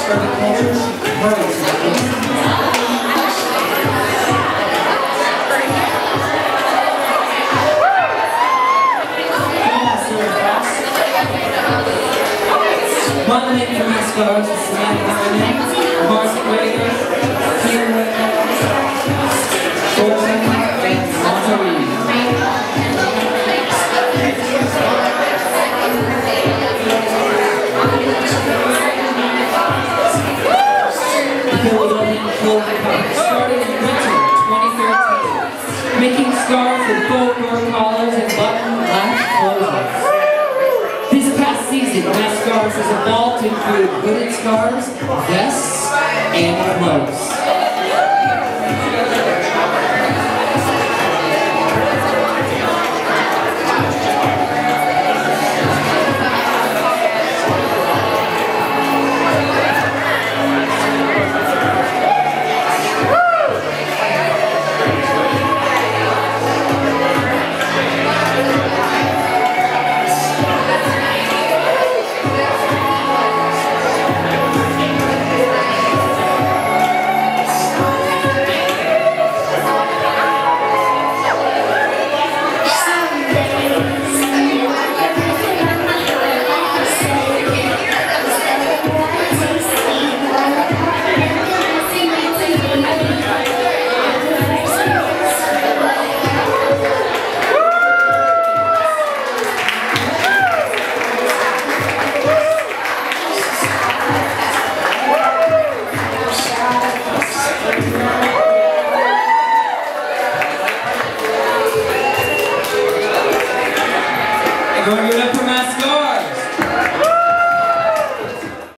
urban culture, hurries to the Modeling for MasScarves is Handmade, Renegade started in winter 2013, making scarves with faux fur collars and button-latch closures. This past season, MasScarves has evolved to include hooded scarves, vests, and clothes.